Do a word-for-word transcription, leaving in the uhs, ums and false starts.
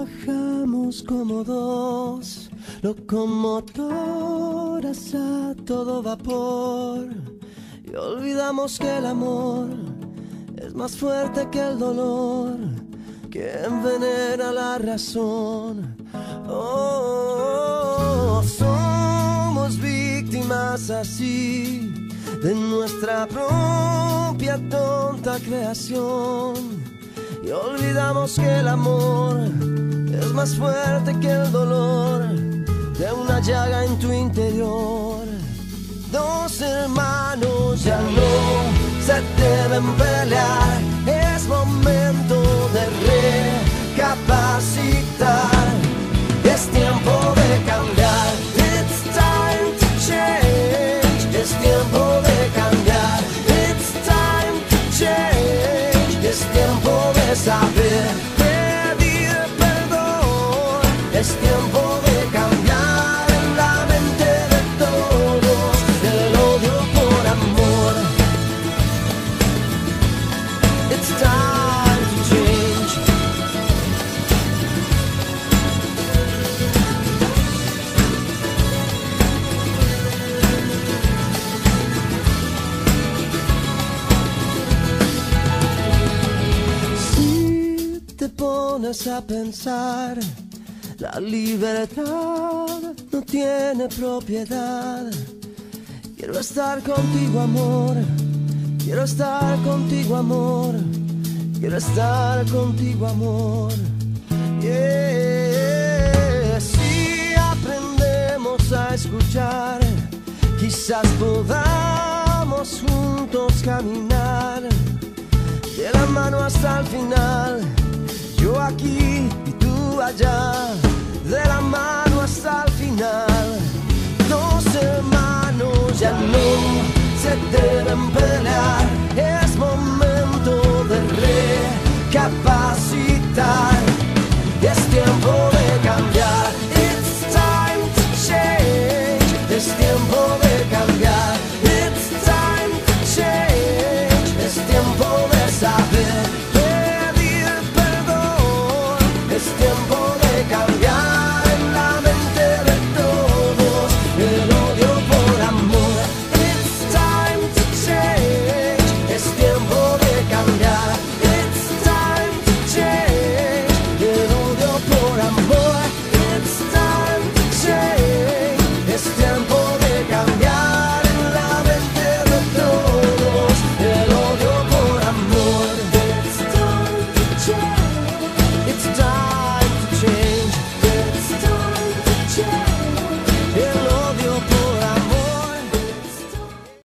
Viajamos como dos locomotoras a todo vapor y olvidamos que el amor es más fuerte que el dolor, que envenena la razón. Oh, somos víctimas así de nuestra propia tonta creación y olvidamos que el amor es más fuerte que el dolor de una llaga en tu interior. Dos hermanos ya no se deben pelear, es momento de recapacitar, es tiempo de cambiar. It's time to change, es tiempo de cambiar. It's time to change, es tiempo de saber pedir perdón, es tiempo de cambiar en la mente de todos el odio por amor. It's time to change. Si te pones a pensar, la libertad no tiene propiedad. Quiero estar contigo, amor. Quiero estar contigo, amor. Quiero estar contigo, amor. Yeah. Si aprendemos a escuchar, quizás podamos juntos caminar de la mano hasta el final. Yo aquí y tú allá, de la mano hasta el final. Dos hermanos ya no se deben pelear, es momento de recapacitar.